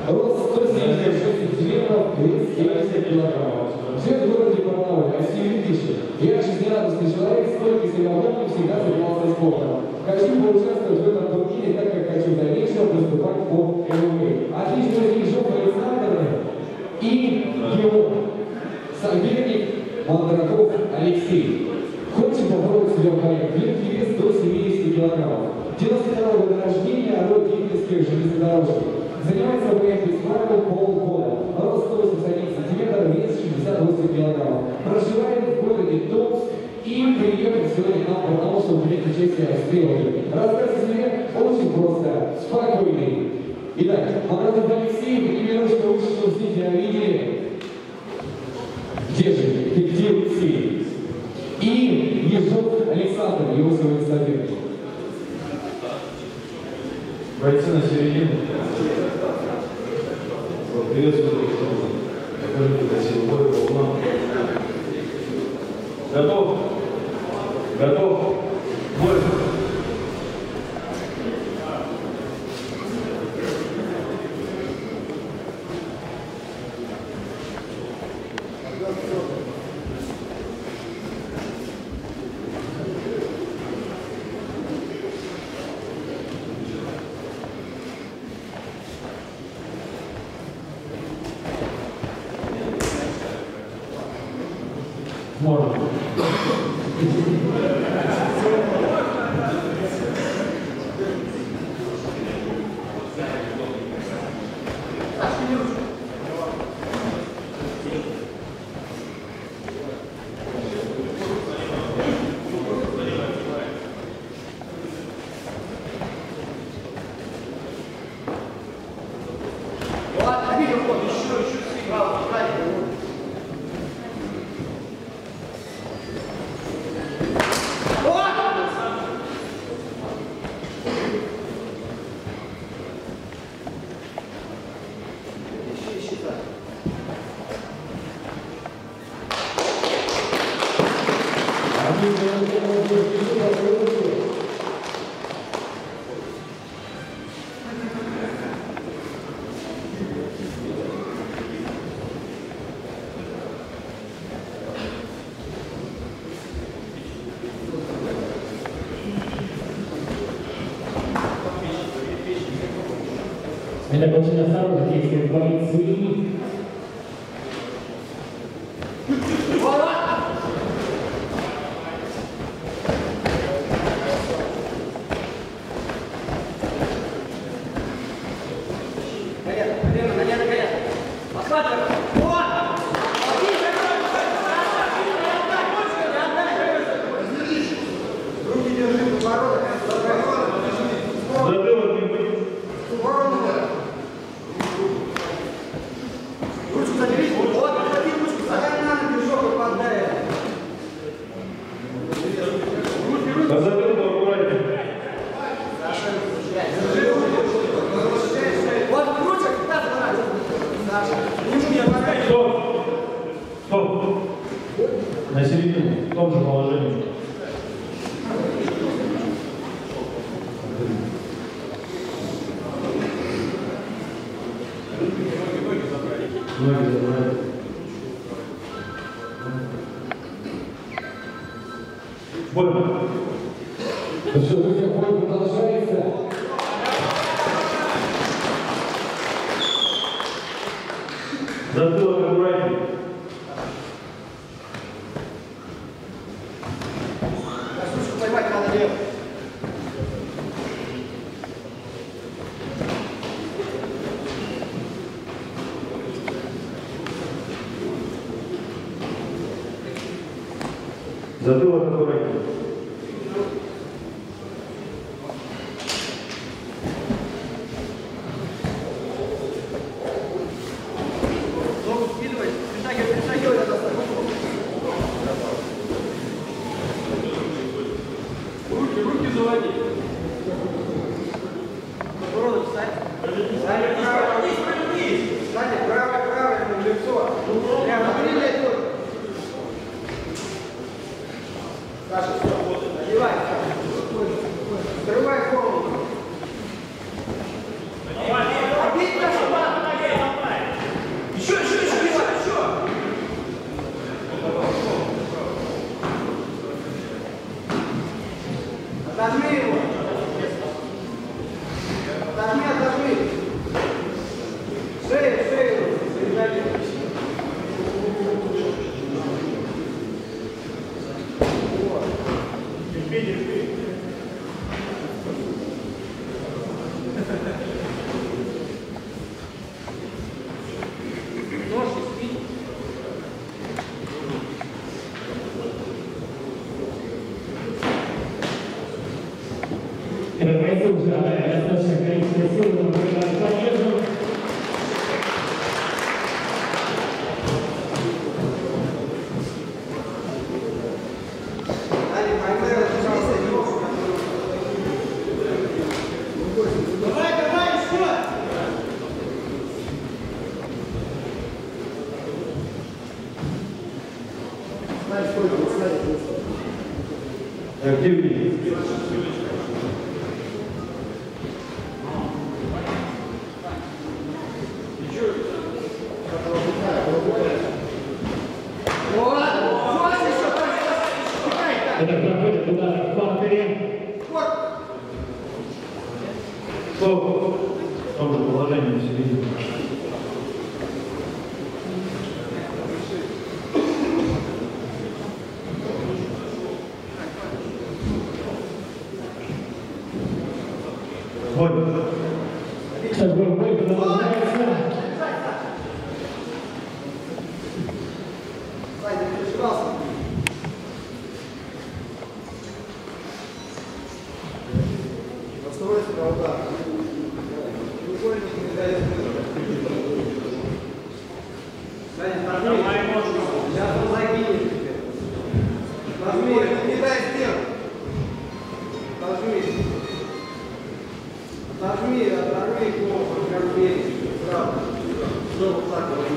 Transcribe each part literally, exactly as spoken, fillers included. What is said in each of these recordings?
Рост сто семьдесят шесть сантиметров, вес семьдесят килограммов. Живет в городе Барнауле, Россия две. Я жизнерадостный человек, столько силового всегда занимался спортом. Хочу поучаствовать в этом турнире, так как хочу в дальнейшем выступать по эм эм а. Отлично Ежов Александр и его соперник Мандраков Алексей. Хочет попробовать себя в боях. Легкий вес до семидесяти килограммов. девяносто второго года рождения, род Дмитриевских железнодорожник. Занимается в боях без правил полгода. Рост сто восемьдесят один сантиметр, вес шестьдесят восемь килограммов. Проживает в городе Томск и приехал сегодня к нам, потому что принять участие в стрелке. Рассказ о себе очень просто, спокойный. Итак, Мандраков Алексей, немножко лучше, чтобы зрители видели. Где же? Где Алексей? И Ежов Александр, его сегодня соперник. Бойцы на середину. Приветствую. Покажите красивый бой, волна. Готов? Готов? Бой. Можно. Это очень осторожно действует полиции. Стоп! Стоп! На середину, в том же положении. Ноги забрать. Бой! Ну что, друзья, бой продолжается. Затылок аккуратнее. Поймать надо левый. Затылок аккуратнее. Саша, Активнее. Это проходит удар в партере. Стоп. В том же положении на середине. Бой. Сейчас бой, бой продолжается. Настройся на удар. Сейчас он закинет. Нажми, не дай стену. Нажми. Нажми, оторви кнопку, как дверь. Сразу. Все, вот так вот.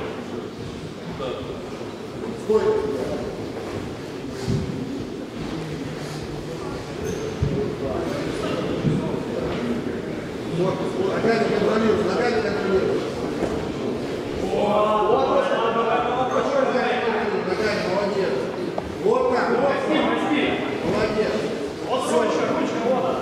Стой. Вот, вот, ногами контролируешь, ногами контролируешь. Вот, вот, вот, ногами, молодец. Вот так, вот, молодец. Вот, все, еще, ручка, вот.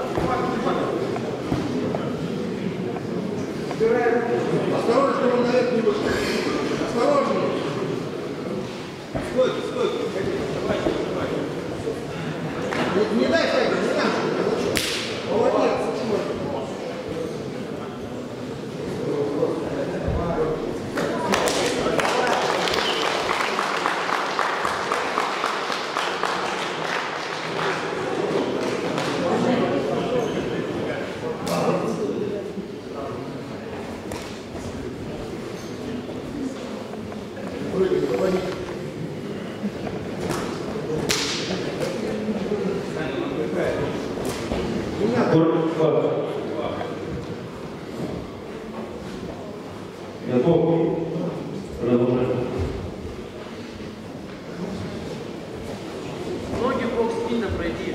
Осторожно, чтобы он наверх не вышел. Осторожно. Стойте, стойте. Не, не дай шагу, не дай шагу. Молодец. Готов. Продолжаем. Ноги в бок спина пройди.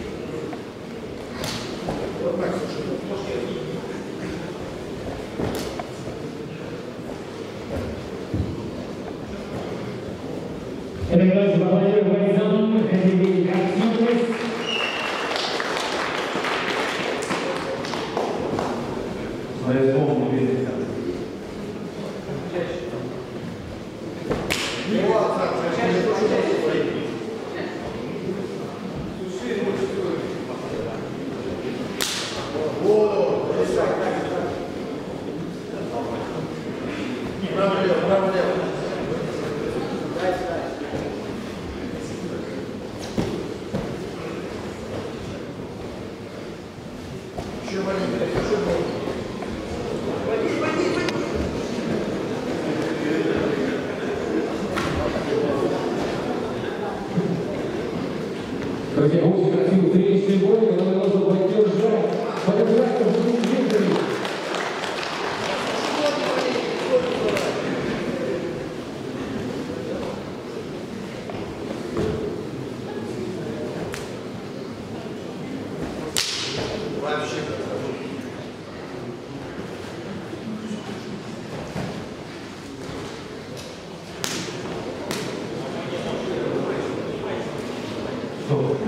Это играется по планированию горизонтальных категорий активность. Своя слово не верит. Право-лево, право-лево. Еще маленько, еще маленько. Води, води, води. Друзья, очень красивый тренировочный бой, который нужно поддержать. Поддержать, чтобы не выиграли. Вообще. Стоп.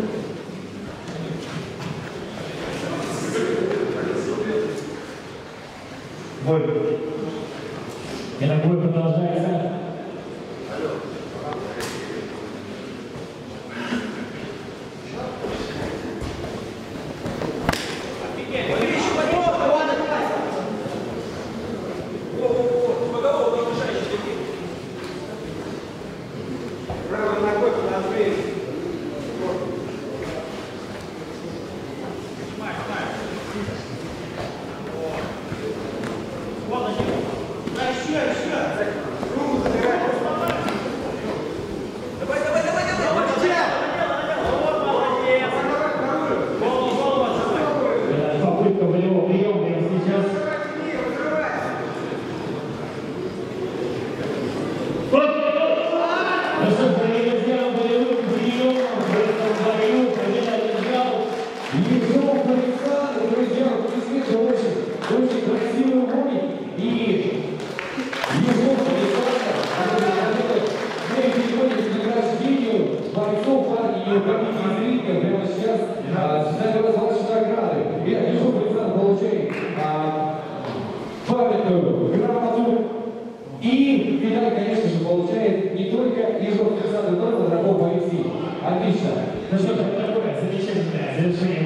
Бой. Этот бой продолжается. Правой ногой подожди. Попытка болевого приема прямо сейчас. Ну что, дорогие друзья, болевым приемом в этом бою победа Ежов Александр, друзья, действительно очень, очень красивый бой. И Ежов Александр, мы переходим к награждению бойцов и победителей зрителей. Прямо сейчас сюда разворачиваются награды. Итак, Ежов Александр получает а, памятную грамоту. И медаль, конечно же, получает не только Ежов Александр, но и Дорогов Алексей. Отлично. Ну что ж, это такое замечательное завершение